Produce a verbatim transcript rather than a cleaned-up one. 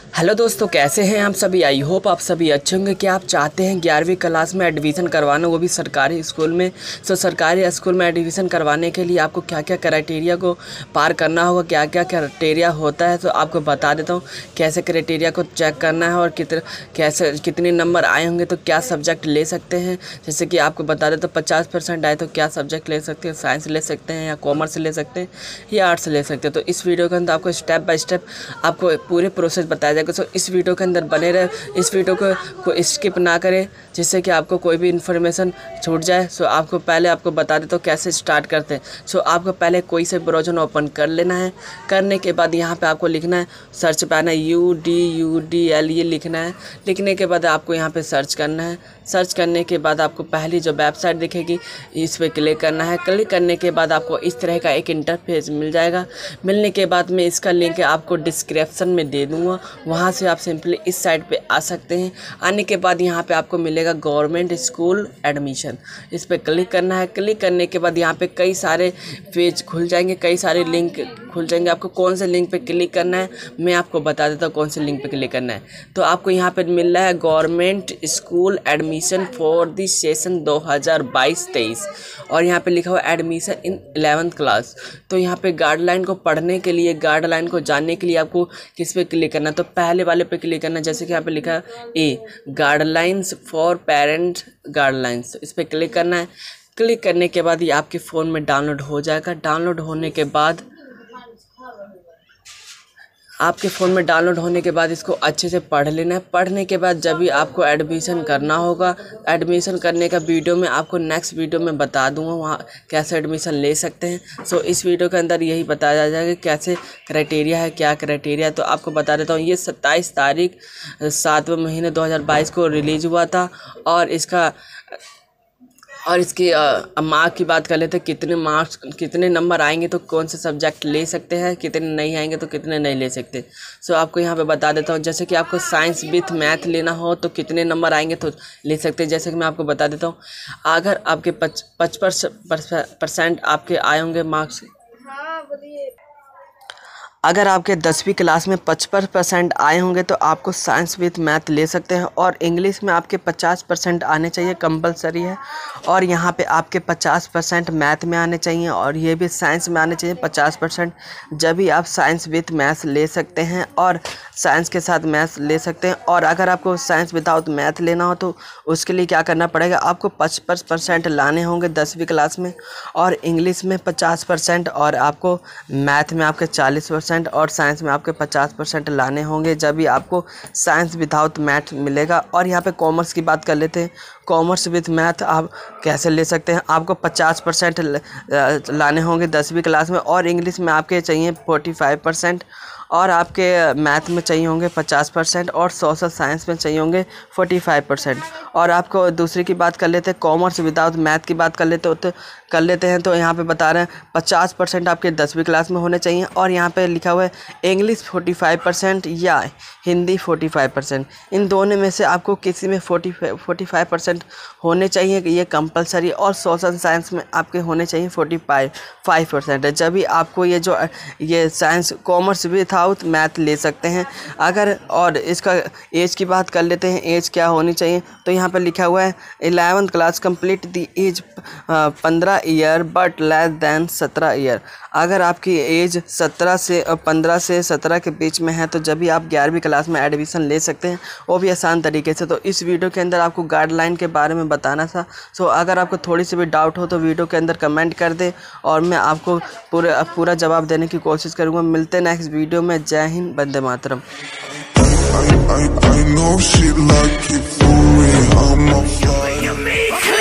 Hello दोस्तों, कैसे हैं आप सभी। आई होप आप सभी अच्छे होंगे। क्या आप चाहते हैं ग्यारहवीं क्लास में एडमिशन करवाना, वो भी सरकारी स्कूल में। सो सरकारी स्कूल में एडमिशन करवाने के लिए आपको क्या क्या क्राइटेरिया को पार करना होगा, क्या क्या क्राइटेरिया होता है, तो आपको बता देता हूँ कैसे क्राइटेरिया को चेक करना है और कितने कैसे कितने नंबर आए होंगे तो क्या सब्जेक्ट ले सकते हैं। जैसे कि आपको बता देता हूँ पचास परसेंट आए तो क्या सब्जेक्ट ले सकते हैं, साइंस ले सकते हैं या कॉमर्स ले सकते हैं या आर्ट्स ले सकते हैं। तो इस वीडियो के अंदर आपको स्टेप बाय स्टेप आपको पूरे प्रोसेस बताया जाएगा। सो इस वीडियो के अंदर बने रहे, इस वीडियो को, को स्किप ना करें जिससे कि आपको कोई भी इन्फॉर्मेशन छूट जाए। सो आपको पहले आपको बता देता हूँ कैसे स्टार्ट करते हैं। सो आपको पहले कोई से ब्राउज़र ओपन कर लेना है। करने के बाद यहाँ पे आपको लिखना है, सर्च पे आना है, U D U D L ये लिखना है। लिखने के बाद आपको यहाँ पे सर्च करना है। सर्च करने के बाद आपको पहली जो वेबसाइट दिखेगी इस पर क्लिक करना है। क्लिक करने के बाद आपको इस तरह का एक इंटरफेस मिल जाएगा। मिलने के बाद मैं इसका लिंक आपको डिस्क्रिप्शन में दे दूँगा, वहाँ से आप सिंपली इस साइट पे आ सकते हैं। आने के बाद यहाँ पे आपको मिलेगा गवर्नमेंट स्कूल एडमिशन, इस पर क्लिक करना है। क्लिक करने के बाद यहाँ पे कई सारे पेज खुल जाएंगे, कई सारे लिंक खुल जाएंगे। आपको कौन से लिंक पे क्लिक करना है मैं आपको बता देता हूँ कौन से लिंक पे क्लिक करना है। तो आपको यहाँ पे मिल रहा है government school admission for the session दो हज़ार बाईस तेईस और यहाँ पे लिखा हुआ एडमिशन इन इलेवेंथ क्लास। तो यहाँ पे गाइडलाइन को पढ़ने के लिए, गाइडलाइन को जानने के लिए आपको किस पे क्लिक करना है, तो पहले वाले पे क्लिक करना है। जैसे कि यहाँ पे लिखा है a guidelines for parent guidelines, इस पर क्लिक करना है। क्लिक करने के बाद ये आपके फ़ोन में डाउनलोड हो जाएगा। डाउनलोड होने के बाद आपके फ़ोन में डाउनलोड होने के बाद इसको अच्छे से पढ़ लेना है। पढ़ने के बाद जब भी आपको एडमिशन करना होगा, एडमिशन करने का वीडियो में आपको नेक्स्ट वीडियो में बता दूंगा वहाँ कैसे एडमिशन ले सकते हैं। सो इस वीडियो के अंदर यही बताया जाएगा कैसे क्राइटेरिया है, क्या क्राइटेरिया है। तो आपको बता देता हूँ ये सत्ताईस तारीख सातवें महीने दो हज़ार बाईस को रिलीज़ हुआ था और इसका और इसकी मार्क की बात कर लेते हैं, कितने मार्क्स कितने नंबर आएंगे तो कौन से सब्जेक्ट ले सकते हैं, कितने नहीं आएंगे तो कितने नहीं ले सकते। सो आपको यहाँ पे बता देता हूँ, जैसे कि आपको साइंस विथ मैथ लेना हो तो कितने नंबर आएंगे तो ले सकते हैं। जैसे कि मैं आपको बता देता हूँ, अगर आपके पच पचपन परसेंट आपके आए होंगे मार्क्स, अगर आपके दसवीं क्लास में पचपन परसेंट आए होंगे तो आपको साइंस विथ मैथ ले सकते हैं और इंग्लिश में आपके पचास परसेंट आने चाहिए, कंपलसरी है। और यहाँ पे आपके पचास परसेंट मैथ में आने चाहिए और ये भी साइंस में आने चाहिए पचास परसेंट। जब भी आप साइंस विथ मैथ ले सकते हैं और साइंस के साथ मैथ ले सकते हैं। और अगर आपको साइंस विदाउट मैथ लेना हो तो उसके लिए क्या करना पड़ेगा, आपको पचपन परसेंट लाने होंगे दसवीं क्लास में और इंग्लिश में पचास परसेंट और आपको मैथ में आपके चालीस परसेंट और साइंस में आपके पचास परसेंट लाने होंगे। जब भी आपको साइंस विदाउट मैथ मिलेगा। और यहाँ पे कॉमर्स की बात कर लेते हैं। कॉमर्स विथ मैथ आप कैसे ले सकते हैं, आपको पचास परसेंट लाने होंगे दसवीं क्लास में और इंग्लिश में आपके चाहिए पैंतालीस परसेंट और आपके मैथ में चाहिए होंगे पचास परसेंट और सोशल साइंस में चाहिए होंगे पैंतालीस परसेंट। और आपको दूसरी की बात कर लेते हैं, कॉमर्स विदाउट मैथ की बात कर लेते होते कर लेते हैं तो यहाँ पे बता रहे हैं पचास परसेंट आपके दसवीं क्लास में होने चाहिए और यहाँ पे लिखा हुआ है इंग्लिश पैंतालीस परसेंट या हिंदी पैंतालीस परसेंट। इन दोनों में से आपको किसी में पैंतालीस परसेंट होने चाहिए, ये कंपलसरी। और सोशल साइंस में आपके होने चाहिए पैंतालीस परसेंट। जब भी आपको ये जो ये साइंस कॉमर्स विदाउट मैथ ले सकते हैं। अगर और इसका एज की बात कर लेते हैं, एज क्या होनी चाहिए, तो यहाँ पर लिखा हुआ है eleventh class complete the age पंद्रह ईयर बट लेस दैन सत्रह ईयर। अगर आपकी एज सत्रह से पंद्रह से सत्रह के बीच में है तो जब भी आप ग्यारहवीं क्लास में एडमिशन ले सकते हैं, वो भी आसान तरीके से। तो इस वीडियो के अंदर आपको गाइडलाइन के बारे में बताना था। सो अगर आपको थोड़ी सी भी डाउट हो तो वीडियो के अंदर कमेंट कर दे और मैं आपको पूरे पूरा जवाब देने की कोशिश करूँगा। मिलते हैं नेक्स्ट वीडियो में। जय Hind, Vande Mataram. I, I, I know she like it for me, I'm a